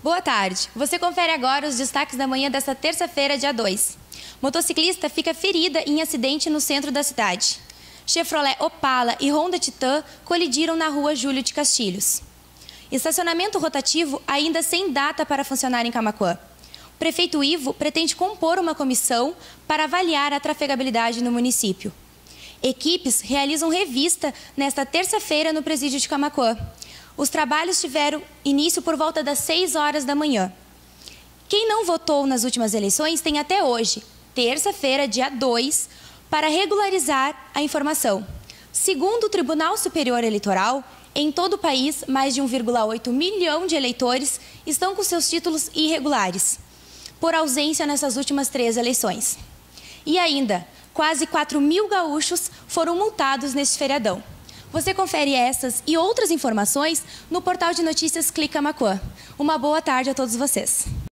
Boa tarde. Você confere agora os destaques da manhã desta terça-feira, dia 2. Motociclista fica ferida em acidente no centro da cidade. Chevrolet Opala e Honda Titan colidiram na rua Júlio de Castilhos. Estacionamento rotativo ainda sem data para funcionar em Camaquã. O prefeito Ivo pretende compor uma comissão para avaliar a trafegabilidade no município. Equipes realizam revista nesta terça-feira no presídio de Camaquã. Os trabalhos tiveram início por volta das 6 horas da manhã. Quem não votou nas últimas eleições tem até hoje, terça-feira, dia 2, para regularizar a informação. Segundo o Tribunal Superior Eleitoral, em todo o país, mais de 1,8 milhão de eleitores estão com seus títulos irregulares, por ausência nessas últimas 3 eleições. E ainda, quase 4 mil gaúchos foram multados neste feriadão. Você confere essas e outras informações no portal de notícias Clique Camaquã. Uma boa tarde a todos vocês.